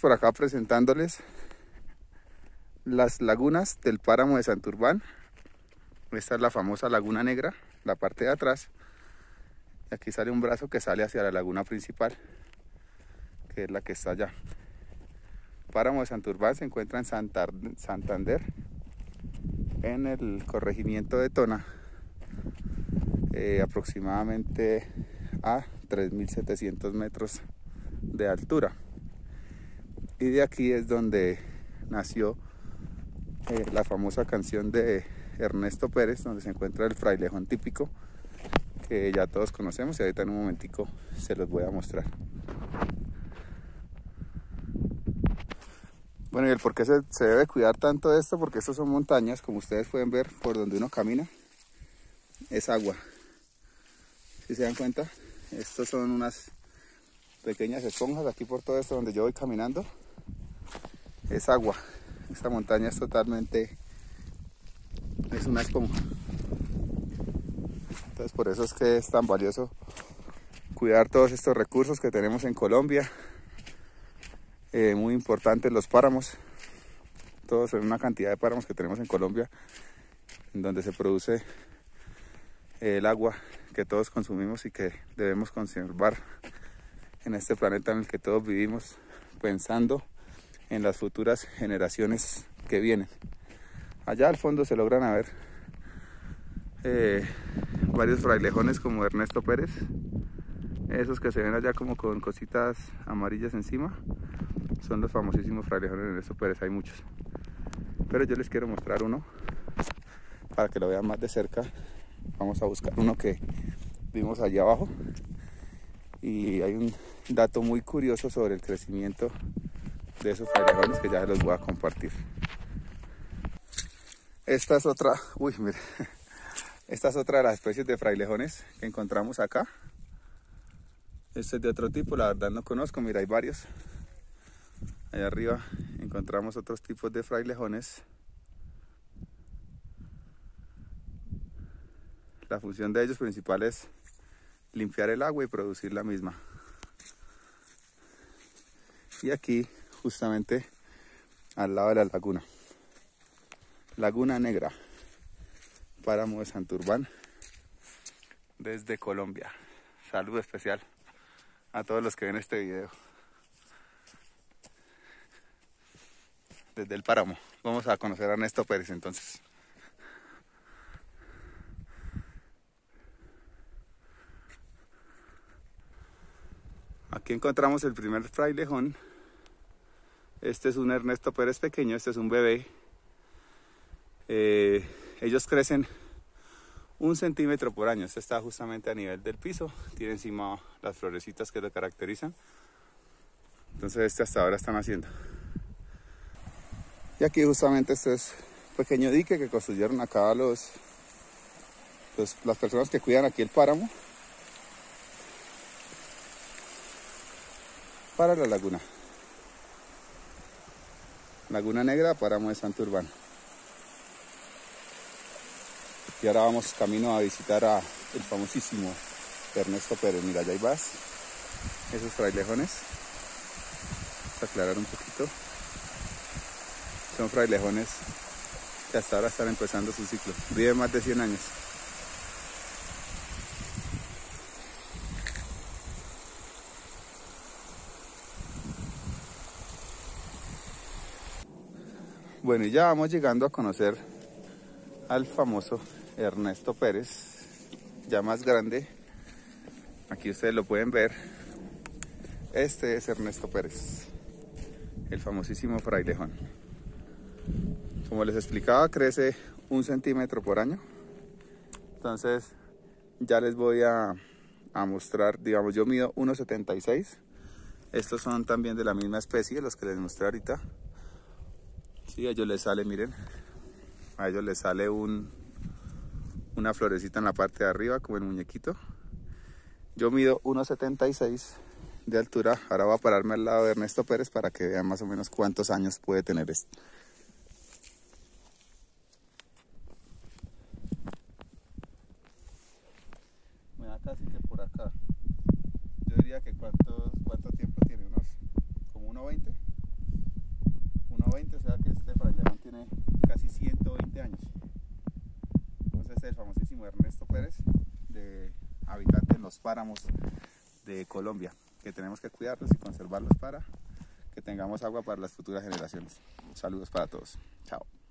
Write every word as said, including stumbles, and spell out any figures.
por acá presentándoles las lagunas del páramo de Santurbán. Esta es la famosa Laguna Negra, la parte de atrás. Y aquí sale un brazo que sale hacia la laguna principal, que es la que está allá. El páramo de Santurbán se encuentra en Santander, en el corregimiento de Tona, eh, aproximadamente a tres mil setecientos metros de altura. Y de aquí es donde nació eh, la famosa canción de Ernesto Pérez, donde se encuentra el frailejón típico, que ya todos conocemos, y ahorita en un momentico se los voy a mostrar. Bueno, y el por qué se, se debe cuidar tanto de esto, porque estos son montañas, como ustedes pueden ver por donde uno camina, es agua. Si se dan cuenta, estos son unas pequeñas esponjas aquí por todo esto donde yo voy caminando, es agua. Esta montaña es totalmente, es una esponja. Entonces por eso es que es tan valioso cuidar todos estos recursos que tenemos en Colombia. Eh, muy importantes los páramos, todos son una cantidad de páramos que tenemos en Colombia, en donde se produce el agua que todos consumimos y que debemos conservar en este planeta en el que todos vivimos, pensando en las futuras generaciones que vienen. Allá al fondo se logran ver eh, varios frailejones como Ernesto Pérez, esos que se ven allá como con cositas amarillas encima, son los famosísimos frailejones de Ernesto Pérez. Hay muchos, pero yo les quiero mostrar uno para que lo vean más de cerca. Vamos a buscar uno que vimos allá abajo, y hay un dato muy curioso sobre el crecimiento de esos frailejones que ya se los voy a compartir. Esta es otra, uy, mire, esta es otra de las especies de frailejones que encontramos acá. Este es de otro tipo, la verdad no conozco, mira, hay varios. Allá arriba encontramos otros tipos de frailejones. La función de ellos principal es limpiar el agua y producir la misma. Y aquí, justamente al lado de la laguna, Laguna Negra, páramo de Santurbán, desde Colombia. Saludo especial a todos los que ven este video desde el páramo. Vamos a conocer a Ernesto Pérez entonces. Aquí encontramos el primer frailejón. Este es un Ernesto Pérez pequeño, este es un bebé. Eh, ellos crecen un centímetro por año. Este está justamente a nivel del piso, tiene encima las florecitas que lo caracterizan. Entonces este hasta ahora están haciendo. Y aquí justamente este es un pequeño dique que construyeron acá los, los, las personas que cuidan aquí el páramo para la laguna. Laguna Negra, páramo de Santurbán. Y ahora vamos camino a visitar a el famosísimo Ernesto Pérez. Mira, allá hay vas, esos frailejones. Vamos a aclarar un poquito. Son frailejones que hasta ahora están empezando su ciclo. Viven más de cien años. Bueno, y ya vamos llegando a conocer al famoso Ernesto Pérez, ya más grande. Aquí ustedes lo pueden ver. Este es Ernesto Pérez, el famosísimo frailejón. Como les explicaba, crece un centímetro por año. Entonces ya les voy a, a mostrar, digamos, yo mido uno setenta y seis. Estos son también de la misma especie, los que les mostré ahorita. Sí, a ellos les sale, miren, a ellos les sale un, una florecita en la parte de arriba, como el muñequito. Yo mido uno setenta y seis de altura. Ahora voy a pararme al lado de Ernesto Pérez para que vean más o menos cuántos años puede tener esto. Me da casi que por acá. Yo diría que cuánto, cuánto tiempo tiene, unos como uno veinte. veinte, o sea que este frailejón tiene casi ciento veinte años. Entonces el famosísimo Ernesto Pérez, de habitante en los páramos de Colombia, que tenemos que cuidarlos y conservarlos para que tengamos agua para las futuras generaciones. Saludos para todos. Chao.